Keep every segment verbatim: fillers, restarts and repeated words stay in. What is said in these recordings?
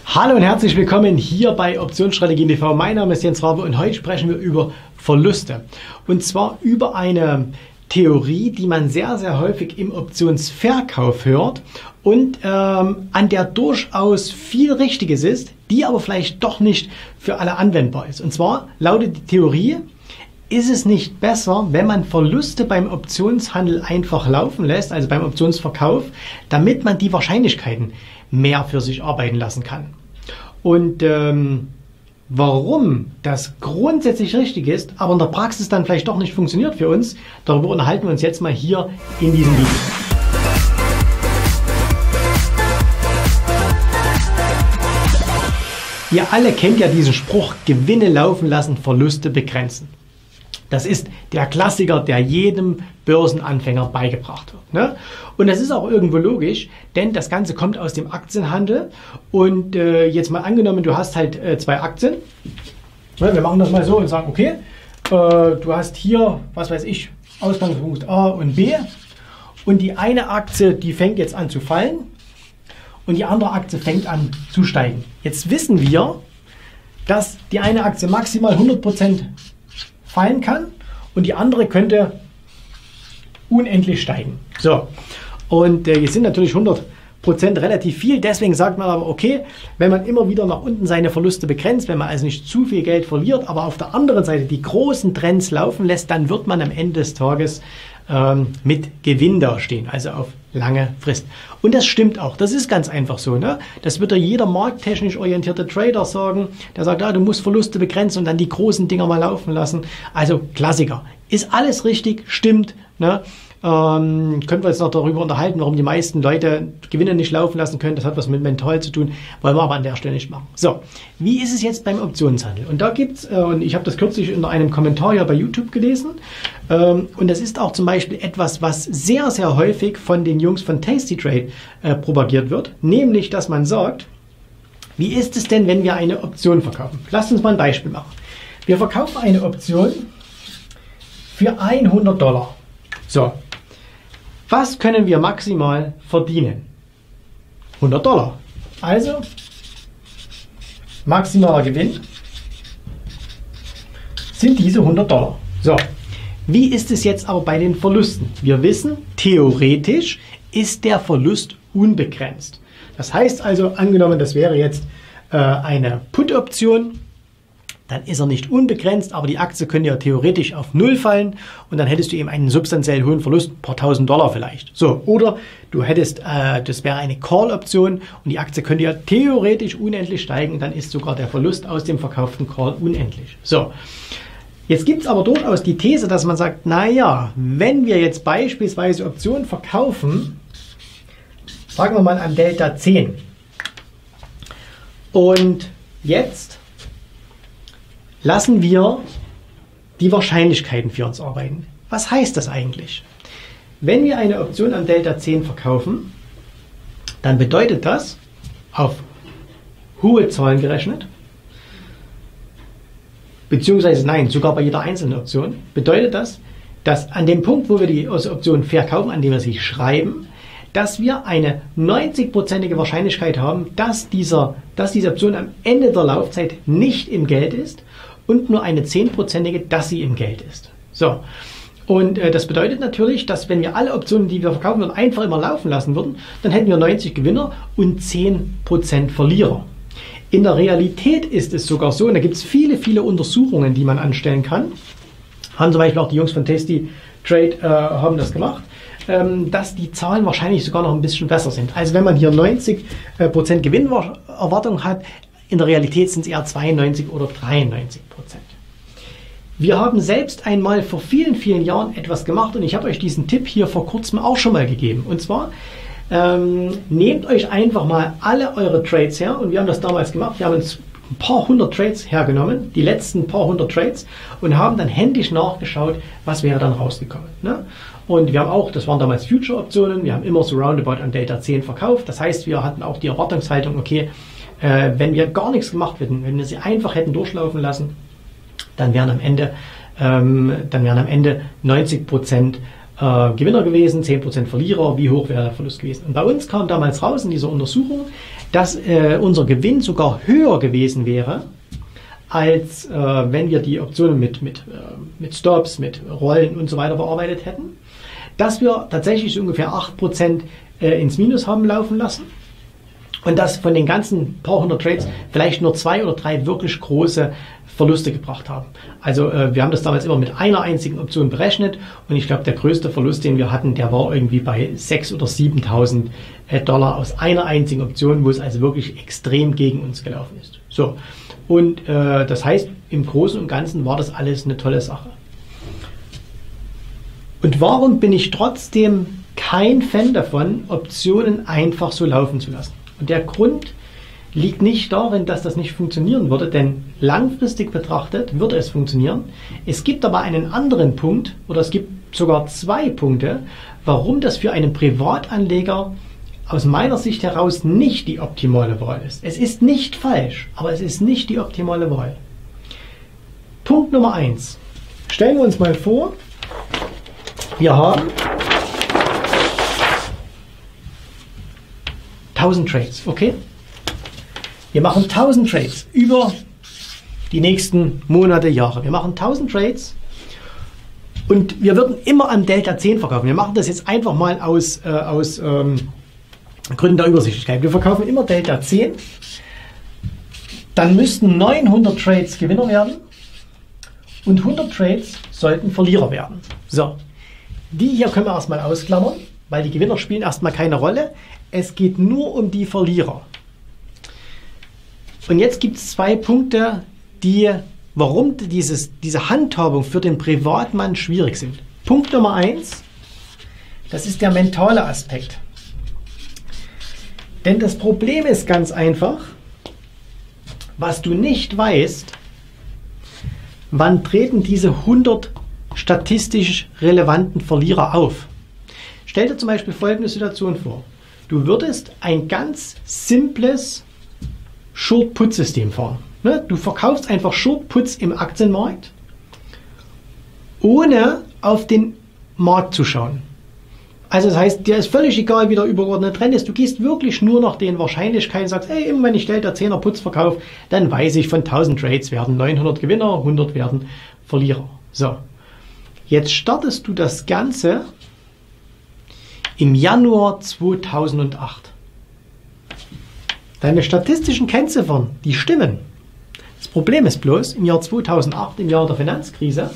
Hallo und herzlich willkommen hier bei Optionsstrategien T V. Mein Name ist Jens Rabe und heute sprechen wir über Verluste. Und zwar über eine Theorie, die man sehr, sehr häufig im Optionsverkauf hört und ähm, an der durchaus viel Richtiges ist, die aber vielleicht doch nicht für alle anwendbar ist. Und zwar lautet die Theorie: Ist es nicht besser, wenn man Verluste beim Optionshandel einfach laufen lässt, also beim Optionsverkauf, damit man die Wahrscheinlichkeiten mehr für sich arbeiten lassen kann? Und ähm, warum das grundsätzlich richtig ist, aber in der Praxis dann vielleicht doch nicht funktioniert für uns, darüber unterhalten wir uns jetzt mal hier in diesem Video. Ihr alle kennt ja diesen Spruch: Gewinne laufen lassen, Verluste begrenzen. Das ist der Klassiker, der jedem Börsenanfänger beigebracht wird. Ne? Und das ist auch irgendwo logisch, denn das Ganze kommt aus dem Aktienhandel. Und äh, jetzt mal angenommen, du hast halt äh, zwei Aktien. Ja, wir machen das mal so und sagen, okay, äh, du hast hier, was weiß ich, Ausgangspunkt A und B. Und die eine Aktie, die fängt jetzt an zu fallen und die andere Aktie fängt an zu steigen. Jetzt wissen wir, dass die eine Aktie maximal hundert Prozent fallen kann und die andere könnte unendlich steigen. So, und äh, jetzt sind natürlich hundert Prozent relativ viel, deswegen sagt man aber, okay, wenn man immer wieder nach unten seine Verluste begrenzt, wenn man also nicht zu viel Geld verliert, aber auf der anderen Seite die großen Trends laufen lässt, dann wird man am Ende des Tages ähm, mit Gewinn dastehen, also auf lange Frist. Und das stimmt auch, das ist ganz einfach so. Ne? Das wird ja jeder markttechnisch orientierte Trader sagen, der sagt, ah, du musst Verluste begrenzen und dann die großen Dinger mal laufen lassen. Also Klassiker. Ist alles richtig, stimmt. Ne? Ähm, können wir jetzt noch darüber unterhalten, warum die meisten Leute Gewinne nicht laufen lassen können. Das hat was mit mental zu tun, wollen wir aber an der Stelle nicht machen. So, wie ist es jetzt beim Optionshandel? Und da gibt's, äh, und ich habe das kürzlich in einem Kommentar hier bei YouTube gelesen, ähm, und das ist auch zum Beispiel etwas, was sehr, sehr häufig von den Jungs von tastytrade äh, propagiert wird, nämlich, dass man sagt, wie ist es denn, wenn wir eine Option verkaufen? Lasst uns mal ein Beispiel machen. Wir verkaufen eine Option für hundert Dollar. So, was können wir maximal verdienen? hundert Dollar. Also, maximaler Gewinn sind diese hundert Dollar. So, wie ist es jetzt aber bei den Verlusten? Wir wissen, theoretisch ist der Verlust unbegrenzt. Das heißt also, angenommen, das wäre jetzt äh, eine Put-Option, dann ist er nicht unbegrenzt, aber die Aktie könnte ja theoretisch auf Null fallen und dann hättest du eben einen substanziell hohen Verlust, ein paar tausend Dollar vielleicht. So, oder du hättest, äh, das wäre eine Call-Option und die Aktie könnte ja theoretisch unendlich steigen, dann ist sogar der Verlust aus dem verkauften Call unendlich. So, jetzt gibt es aber durchaus die These, dass man sagt, naja, wenn wir jetzt beispielsweise Optionen verkaufen, sagen wir mal am Delta zehn und jetzt lassen wir die Wahrscheinlichkeiten für uns arbeiten. Was heißt das eigentlich? Wenn wir eine Option am Delta zehn verkaufen, dann bedeutet das, auf hohe Zahlen gerechnet, beziehungsweise nein, sogar bei jeder einzelnen Option, bedeutet das, dass an dem Punkt, wo wir die Option verkaufen, an dem wir sie schreiben, dass wir eine neunzig-prozentige Wahrscheinlichkeit haben, dass, dieser, dass diese Option am Ende der Laufzeit nicht im Geld ist und nur eine zehn-prozentige, dass sie im Geld ist. So, und äh, das bedeutet natürlich, dass wenn wir alle Optionen, die wir verkaufen würden, einfach immer laufen lassen würden, dann hätten wir neunzig Gewinner und zehn Prozent Verlierer. In der Realität ist es sogar so, und da gibt es viele, viele Untersuchungen, die man anstellen kann, haben zum Beispiel auch die Jungs von tastytrade äh, haben das gemacht, ähm, dass die Zahlen wahrscheinlich sogar noch ein bisschen besser sind. Also wenn man hier neunzig Prozent Gewinnerwartung hat, in der Realität sind es eher zweiundneunzig oder dreiundneunzig Prozent. Wir haben selbst einmal vor vielen, vielen Jahren etwas gemacht und ich habe euch diesen Tipp hier vor kurzem auch schon mal gegeben. Und zwar, ähm, nehmt euch einfach mal alle eure Trades her und wir haben das damals gemacht. Wir haben uns ein paar hundert Trades hergenommen, die letzten paar hundert Trades und haben dann händisch nachgeschaut, was wäre dann rausgekommen. Ne? Und wir haben auch, das waren damals Future-Optionen, wir haben immer so roundabout an Delta zehn verkauft. Das heißt, wir hatten auch die Erwartungshaltung, okay, Äh, wenn wir gar nichts gemacht hätten, wenn wir sie einfach hätten durchlaufen lassen, dann wären am Ende, ähm, dann wären am Ende neunzig Prozent äh, Gewinner gewesen, zehn Prozent Verlierer. Wie hoch wäre der Verlust gewesen? Und bei uns kam damals raus in dieser Untersuchung, dass äh, unser Gewinn sogar höher gewesen wäre, als äh, wenn wir die Optionen mit, mit, äh, mit Stops, mit Rollen und so weiter bearbeitet hätten, dass wir tatsächlich so ungefähr acht Prozent äh, ins Minus haben laufen lassen und dass von den ganzen paar hundert Trades vielleicht nur zwei oder drei wirklich große Verluste gebracht haben. Also äh, wir haben das damals immer mit einer einzigen Option berechnet und ich glaube, der größte Verlust, den wir hatten, der war irgendwie bei sechstausend oder siebentausend äh, Dollar aus einer einzigen Option, wo es also wirklich extrem gegen uns gelaufen ist. So. Und äh, das heißt, im Großen und Ganzen war das alles eine tolle Sache. Und warum bin ich trotzdem kein Fan davon, Optionen einfach so laufen zu lassen? Und der Grund liegt nicht darin, dass das nicht funktionieren würde, denn langfristig betrachtet würde es funktionieren. Es gibt aber einen anderen Punkt, oder es gibt sogar zwei Punkte, warum das für einen Privatanleger aus meiner Sicht heraus nicht die optimale Wahl ist. Es ist nicht falsch, aber es ist nicht die optimale Wahl. Punkt Nummer eins. Stellen wir uns mal vor, wir haben tausend Trades, okay? Wir machen tausend Trades über die nächsten Monate, Jahre. Wir machen tausend Trades und wir würden immer am Delta zehn verkaufen. Wir machen das jetzt einfach mal aus, äh, aus ähm, Gründen der Übersichtlichkeit. Wir verkaufen immer Delta zehn. Dann müssten neunhundert Trades Gewinner werden und hundert Trades sollten Verlierer werden. So, die hier können wir erstmal ausklammern, weil die Gewinner spielen erstmal keine Rolle. Es geht nur um die Verlierer. Und jetzt gibt es zwei Punkte, die, warum dieses, diese Handhabung für den Privatmann schwierig sind. Punkt Nummer eins, das ist der mentale Aspekt. Denn das Problem ist ganz einfach, was du nicht weißt, wann treten diese hundert statistisch relevanten Verlierer auf. Stell dir zum Beispiel folgende Situation vor. Du würdest ein ganz simples Short-Put-System fahren. Du verkaufst einfach Short-Puts im Aktienmarkt, ohne auf den Markt zu schauen. Also das heißt, dir ist völlig egal, wie der übergeordnete Trend ist. Du gehst wirklich nur nach den Wahrscheinlichkeiten und sagst, hey, immer wenn ich Delta zehner Puts verkaufe, dann weiß ich, von tausend Trades werden neunhundert Gewinner, hundert werden Verlierer. So, jetzt startest du das Ganze im Januar zweitausendacht. Deine statistischen Kennziffern, die stimmen. Das Problem ist bloß, im Jahr zweitausendacht, im Jahr der Finanzkrise,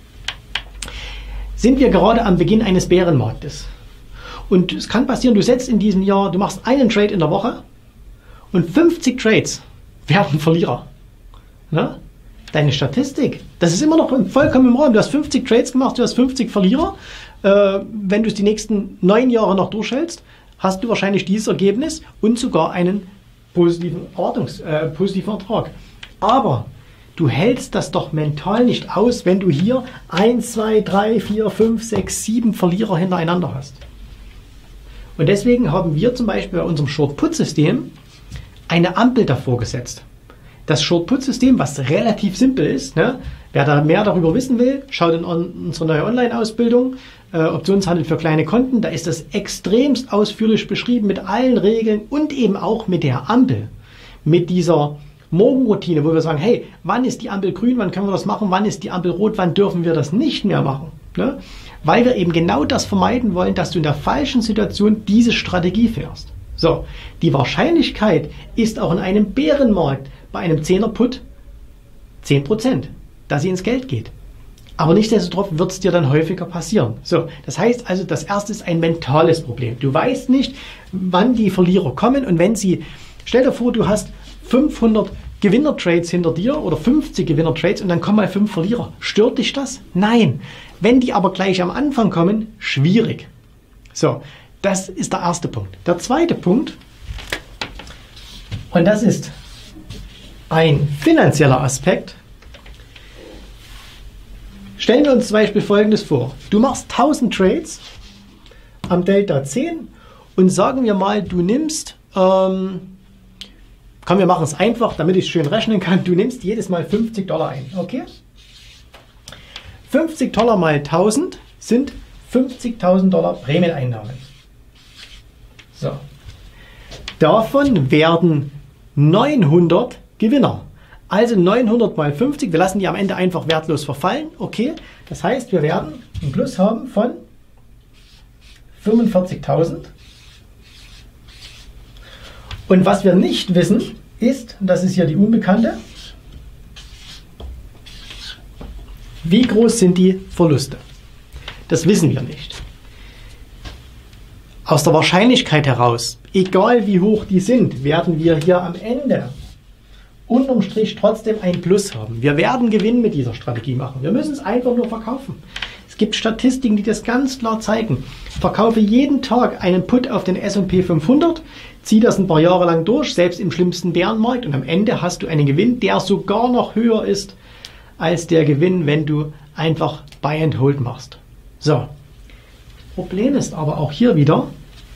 sind wir gerade am Beginn eines Bärenmarktes. Und es kann passieren, du setzt in diesem Jahr, du machst einen Trade in der Woche und fünfzig Trades werden Verlierer. Na? Deine Statistik, das ist immer noch vollkommen im Raum. Du hast fünfzig Trades gemacht, du hast fünfzig Verlierer. Äh, wenn du es die nächsten neun Jahre noch durchhältst, hast du wahrscheinlich dieses Ergebnis und sogar einen positiven, Erwartungs-, äh, positiven Ertrag. Aber du hältst das doch mental nicht aus, wenn du hier eins, zwei, drei, vier, fünf, sechs, sieben Verlierer hintereinander hast. Und deswegen haben wir zum Beispiel bei unserem Short-Put-System eine Ampel davor gesetzt. Das Short-Put-System, was relativ simpel ist, ne? Wer da mehr darüber wissen will, schaut in unsere neue Online-Ausbildung, äh, Optionshandel für kleine Konten, da ist das extremst ausführlich beschrieben mit allen Regeln und eben auch mit der Ampel, mit dieser Morgenroutine, wo wir sagen, hey, wann ist die Ampel grün, wann können wir das machen, wann ist die Ampel rot, wann dürfen wir das nicht mehr machen. Ne? Weil wir eben genau das vermeiden wollen, dass du in der falschen Situation diese Strategie fährst. So, die Wahrscheinlichkeit ist auch in einem Bärenmarkt bei einem zehner Put zehn Prozent, dass sie ins Geld geht. Aber nichtsdestotrotz wird es dir dann häufiger passieren. So, das heißt also, das erste ist ein mentales Problem. Du weißt nicht, wann die Verlierer kommen und wenn sie, stell dir vor, du hast fünfhundert Gewinnertrades hinter dir oder fünfzig Gewinnertrades und dann kommen mal fünf Verlierer. Stört dich das? Nein. Wenn die aber gleich am Anfang kommen, schwierig. So, das ist der erste Punkt. Der zweite Punkt, und das ist ein finanzieller Aspekt. Stellen wir uns zum Beispiel Folgendes vor. Du machst tausend Trades am Delta zehn und sagen wir mal, du nimmst, ähm, komm, wir machen es einfach, damit ich es schön rechnen kann, du nimmst jedes Mal fünfzig Dollar ein, okay? fünfzig Dollar mal tausend sind fünfzigtausend Dollar Prämieneinnahmen. So. Davon werden neunhundert Gewinner. Also neunhundert mal fünfzig, wir lassen die am Ende einfach wertlos verfallen. Okay, das heißt, wir werden einen Plus haben von fünfundvierzigtausend. Und was wir nicht wissen, ist, und das ist hier die Unbekannte, wie groß sind die Verluste? Das wissen wir nicht. Aus der Wahrscheinlichkeit heraus, egal wie hoch die sind, werden wir hier am Ende unterm Strich trotzdem ein Plus haben. Wir werden Gewinn mit dieser Strategie machen. Wir müssen es einfach nur verkaufen. Es gibt Statistiken, die das ganz klar zeigen. Verkaufe jeden Tag einen Put auf den S und P fünfhundert, zieh das ein paar Jahre lang durch, selbst im schlimmsten Bärenmarkt, und am Ende hast du einen Gewinn, der sogar noch höher ist als der Gewinn, wenn du einfach Buy and Hold machst. So. Problem ist aber auch hier wieder,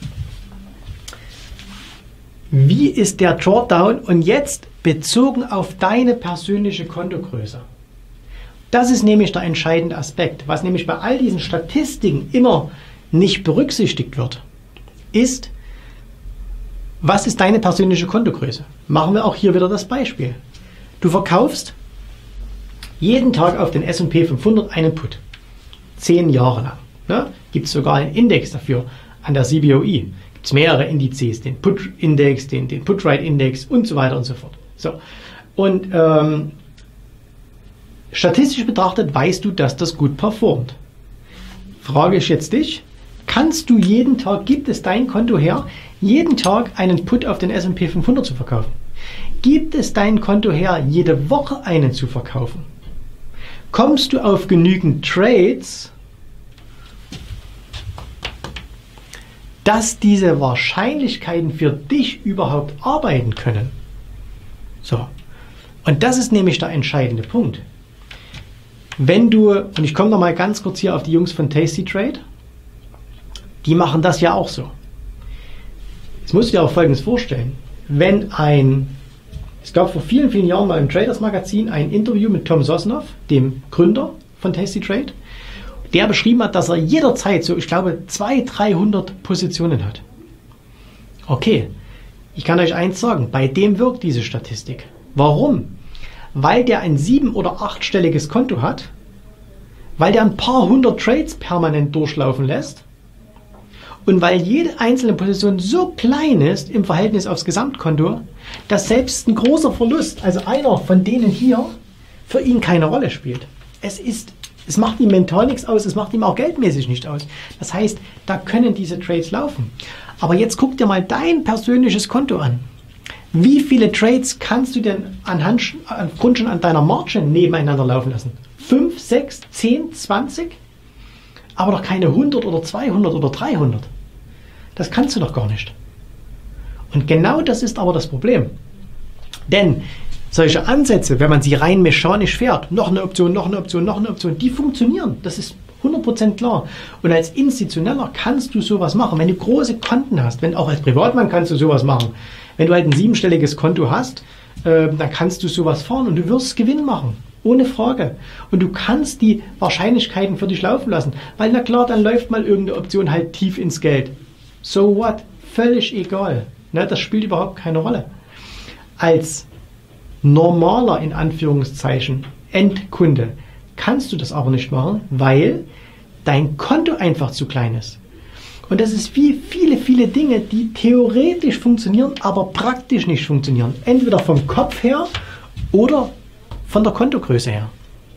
wie ist der Drawdown und jetzt bezogen auf deine persönliche Kontogröße? Das ist nämlich der entscheidende Aspekt. Was nämlich bei all diesen Statistiken immer nicht berücksichtigt wird, ist, was ist deine persönliche Kontogröße? Machen wir auch hier wieder das Beispiel. Du verkaufst jeden Tag auf den S und P fünfhundert einen Put. Zehn Jahre lang. Ne? Gibt es sogar einen Index dafür an der C B O E. Gibt es mehrere Indizes, den Put-Index, den, den Put-Right-Index und so weiter und so fort. So. Und ähm, statistisch betrachtet weißt du, dass das gut performt. Frage ich jetzt dich, kannst du jeden Tag, gibt es dein Konto her, jeden Tag einen Put auf den S und P fünfhundert zu verkaufen? Gibt es dein Konto her, jede Woche einen zu verkaufen? Kommst du auf genügend Trades, dass diese Wahrscheinlichkeiten für dich überhaupt arbeiten können? So. Und das ist nämlich der entscheidende Punkt. Wenn du, und ich komme noch mal ganz kurz hier auf die Jungs von Tasty Trade, die machen das ja auch so. Jetzt musst du dir auch Folgendes vorstellen. Wenn ein, es gab vor vielen, vielen Jahren mal im Traders Magazin ein Interview mit Tom Sosnoff, dem Gründer von Tasty Trade, der beschrieben hat, dass er jederzeit so, ich glaube, zweihundert, dreihundert Positionen hat. Okay, ich kann euch eins sagen, bei dem wirkt diese Statistik. Warum? Weil der ein sieben- oder achtstelliges Konto hat, weil der ein paar hundert Trades permanent durchlaufen lässt und weil jede einzelne Position so klein ist im Verhältnis aufs Gesamtkonto, dass selbst ein großer Verlust, also einer von denen hier, für ihn keine Rolle spielt. Es ist Es macht ihm mental nichts aus, es macht ihm auch geldmäßig nicht aus. Das heißt, da können diese Trades laufen. Aber jetzt guck dir mal dein persönliches Konto an. Wie viele Trades kannst du denn anhand, aufgrund schon an deiner Margin nebeneinander laufen lassen? fünf, sechs, zehn, zwanzig? Aber doch keine hundert oder zweihundert oder dreihundert. Das kannst du doch gar nicht. Und genau das ist aber das Problem. Denn solche Ansätze, wenn man sie rein mechanisch fährt, noch eine Option, noch eine Option, noch eine Option, die funktionieren. Das ist hundert Prozent klar. Und als Institutioneller kannst du sowas machen. Wenn du große Konten hast, wenn auch als Privatmann kannst du sowas machen. Wenn du halt ein siebenstelliges Konto hast, äh, dann kannst du sowas fahren und du wirst Gewinn machen. Ohne Frage. Und du kannst die Wahrscheinlichkeiten für dich laufen lassen. Weil na klar, dann läuft mal irgendeine Option halt tief ins Geld. So what? Völlig egal. Ne, das spielt überhaupt keine Rolle. Als normaler, in Anführungszeichen, Endkunde kannst du das aber nicht machen, weil dein Konto einfach zu klein ist. Und das ist wie viele, viele Dinge, die theoretisch funktionieren, aber praktisch nicht funktionieren. Entweder vom Kopf her oder von der Kontogröße her.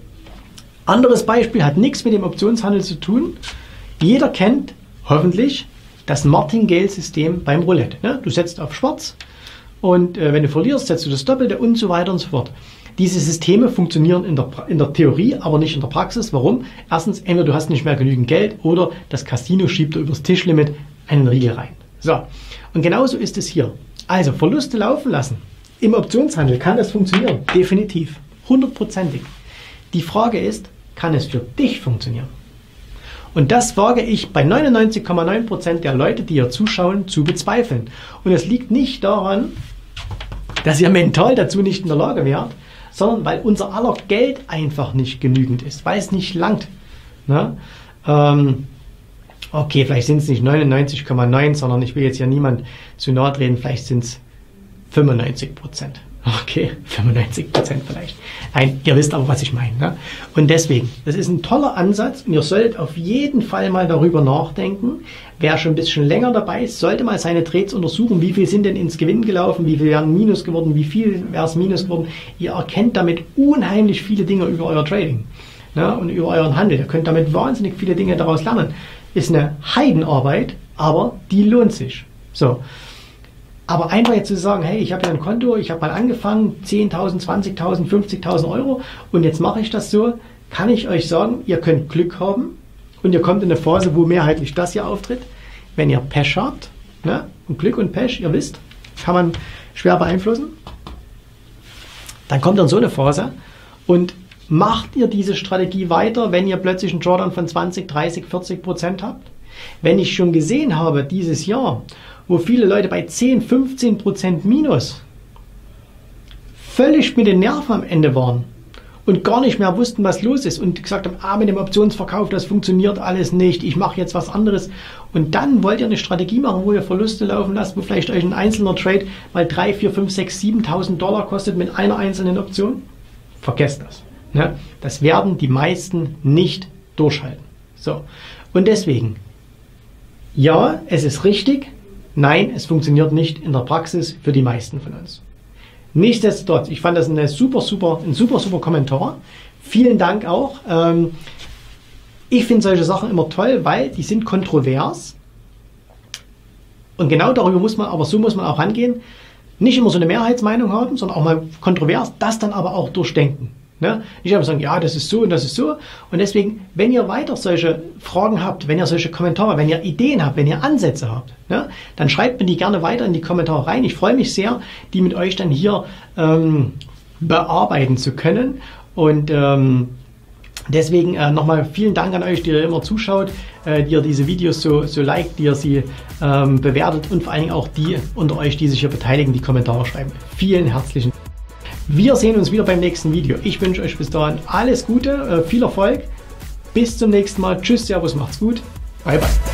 Anderes Beispiel hat nichts mit dem Optionshandel zu tun. Jeder kennt hoffentlich das Martingale-System beim Roulette. Ne? Du setzt auf Schwarz und äh, wenn du verlierst, setzt du das Doppelte und so weiter und so fort. Diese Systeme funktionieren in der, in der Theorie, aber nicht in der Praxis. Warum? Erstens, entweder du hast nicht mehr genügend Geld oder das Casino schiebt dir übers Tischlimit einen Riegel rein. So, und genauso ist es hier. Also Verluste laufen lassen. Im Optionshandel kann das funktionieren. Definitiv. Hundertprozentig. Die Frage ist, kann es für dich funktionieren? Und das wage ich bei neunundneunzig Komma neun Prozent der Leute, die hier zuschauen, zu bezweifeln. Und es liegt nicht daran, dass ihr mental dazu nicht in der Lage wärt, sondern weil unser aller Geld einfach nicht genügend ist, weil es nicht langt. Ne? Ähm, Okay, vielleicht sind es nicht neunundneunzig Komma neun, sondern ich will jetzt ja niemand zu nahe treten, vielleicht sind es fünfundneunzig Prozent. Okay, fünfundneunzig Prozent vielleicht. Nein, ihr wisst aber, was ich meine. Ne? Und deswegen, das ist ein toller Ansatz und ihr solltet auf jeden Fall mal darüber nachdenken. Wer schon ein bisschen länger dabei ist, sollte mal seine Trades untersuchen, wie viel sind denn ins Gewinn gelaufen, wie viel wären Minus geworden, wie viel wäre es Minus geworden. Ihr erkennt damit unheimlich viele Dinge über euer Trading, ne? Und über euren Handel. Ihr könnt damit wahnsinnig viele Dinge daraus lernen. Ist eine Heidenarbeit, aber die lohnt sich. So. Aber einfach jetzt zu sagen, hey, ich habe ja ein Konto, ich habe mal angefangen, zehntausend, zwanzigtausend, fünfzigtausend Euro und jetzt mache ich das so, kann ich euch sagen, ihr könnt Glück haben und ihr kommt in eine Phase, wo mehrheitlich das hier auftritt. Wenn ihr Pech habt, ne, und Glück und Pech, ihr wisst, kann man schwer beeinflussen, dann kommt ihr in so eine Phase und macht ihr diese Strategie weiter, wenn ihr plötzlich einen Drawdown von zwanzig, dreißig, vierzig Prozent habt. Wenn ich schon gesehen habe, dieses Jahr, wo viele Leute bei zehn, fünfzehn Prozent Minus völlig mit den Nerven am Ende waren und gar nicht mehr wussten, was los ist und gesagt haben, ah, mit dem Optionsverkauf, das funktioniert alles nicht, ich mache jetzt was anderes. Und dann wollt ihr eine Strategie machen, wo ihr Verluste laufen lasst, wo vielleicht euch ein einzelner Trade mal drei, vier, fünf, sechs, siebentausend Dollar kostet mit einer einzelnen Option. Vergesst das. Ne? Das werden die meisten nicht durchhalten. So. Und deswegen, ja, es ist richtig. Nein, es funktioniert nicht in der Praxis für die meisten von uns. Nichtsdestotrotz, ich fand das eine super, super, ein super, super Kommentar. Vielen Dank auch. Ähm, ich finde solche Sachen immer toll, weil die sind kontrovers. Und genau darüber muss man, aber so muss man auch rangehen. Nicht immer so eine Mehrheitsmeinung haben, sondern auch mal kontrovers, das dann aber auch durchdenken. Ne? Nicht einfach sagen, ja, das ist so und das ist so. Und deswegen, wenn ihr weiter solche Fragen habt, wenn ihr solche Kommentare, wenn ihr Ideen habt, wenn ihr Ansätze habt, ne, dann schreibt mir die gerne weiter in die Kommentare rein. Ich freue mich sehr, die mit euch dann hier ähm, bearbeiten zu können. Und ähm, deswegen äh, nochmal vielen Dank an euch, die ihr immer zuschaut, äh, die ihr diese Videos so, so liked, die ihr sie ähm, bewertet und vor allen Dingen auch die unter euch, die sich hier beteiligen, die Kommentare schreiben. Vielen herzlichen Dank. Wir sehen uns wieder beim nächsten Video. Ich wünsche euch bis dahin alles Gute, viel Erfolg. Bis zum nächsten Mal. Tschüss, Servus, macht's gut. Bye, bye.